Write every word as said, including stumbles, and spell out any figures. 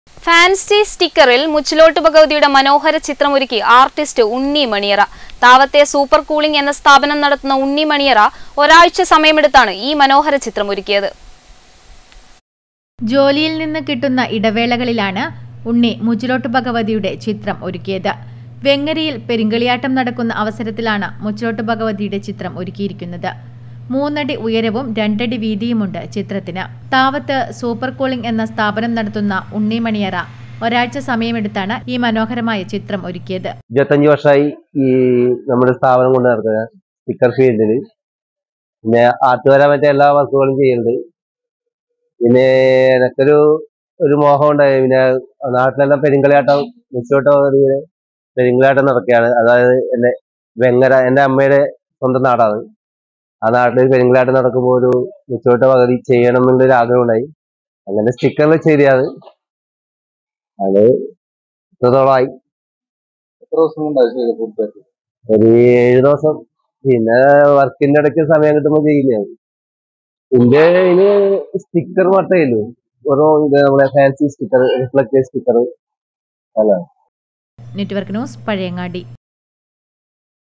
Fancy സ്റ്റിക്കറിൽ Muchilot ഭഗവതിയുടെ മനോഹര ചിത്രമൊരുക്കി artist ഉണ്ണി മണിയറ. താവത്തെ super cooling എന്ന സ്ഥാപനം നടത്തുന്ന ഉണ്ണി മണിയറ ഒരാഴ്ച സമയമെടുത്താണ് ഈ മനോഹര ചിത്രമൊരുക്കിയത്. ജോലിയിൽ നിന്ന് കിട്ടുന്ന ഇടവേളകളിലാണ് ഉണ്ണി മുച്ചിലോട്ട് ഭഗവതിയുടെ ചിത്രം ഒരുക്കിയത്. വെങ്ങരയിൽ പെരിങ്കളിയാട്ടം നടക്കുന്ന അവസരത്തിലാണ് മുച്ചിലോട്ട് ഭഗവതിയുടെ ചിത്രം ഒരുക്കിയിരിക്കുന്നത്. മൂന്നടി ഉയരവും രണ്ടടി വീതിയുമുണ്ട് ചിത്രത്തിന്. താവത്ത് സൂപ്പർ കൂളിംഗ് എന്ന സ്ഥാപനം നടത്തുന്ന ഉണ്ണി മണിയറ ഒരാഴ്ച സമയമെടുത്താണ് ഈ മനോഹരമായ ചിത്രം ഒരുക്കിയത്. ഇരുപത്തഞ്ച് വർഷമായി ഈ നമ്മുടെ സ്ഥാപനം കൊണ്ട് നടക്കുക സ്റ്റിക്കർ ഫീൽഡിൽ. പിന്നെ ആർട്ടുകാരെ മറ്റേ എല്ലാ വർക്കുകളും ചെയ്യുന്നുണ്ട്. പിന്നെ എനിക്കൊരു ഒരു മോഹം ഉണ്ടായി. പിന്നെ നാട്ടിലെല്ലാം പെരിങ്കളിയാട്ടം മുച്ചിലോട്ട് പെരിങ്കളിയാട്ടം നടക്കുകയാണ്. അതായത് എന്നെ വെങ്ങര എൻ്റെ അമ്മയുടെ സ്വന്തം നാടാണ്. ആ നാട്ടിൽ പെരിങ്കളിയാട്ടം നടക്കുമ്പോൾ ഒരു മുച്ചിലോട്ട് ഭഗവതി ചെയ്യണം എന്നുള്ളൊരു ആഗ്രഹം ഉണ്ടായി. അങ്ങനെ സ്റ്റിക്കറിൽ ചെയ്തത് അത് ഇത്രത്തോളമായി. ഒരു ഏഴ് ദിവസം. പിന്നെ വർക്കിന്റെ ഇടയ്ക്ക് സമയം കിട്ടുമ്പോൾ ചെയ്യുന്നതാണ്. ഇതിന്റെ ഇതിന് സ്റ്റിക്കർ മാത്രമേ ഉള്ളൂ. ഓരോ ഇത് നമ്മളെ ഫാൻസി സ്റ്റിക്കർ, റിഫ്ലക്റ്റീവ് സ്റ്റിക്കർ അല്ല. Network news, Pazhayangadi.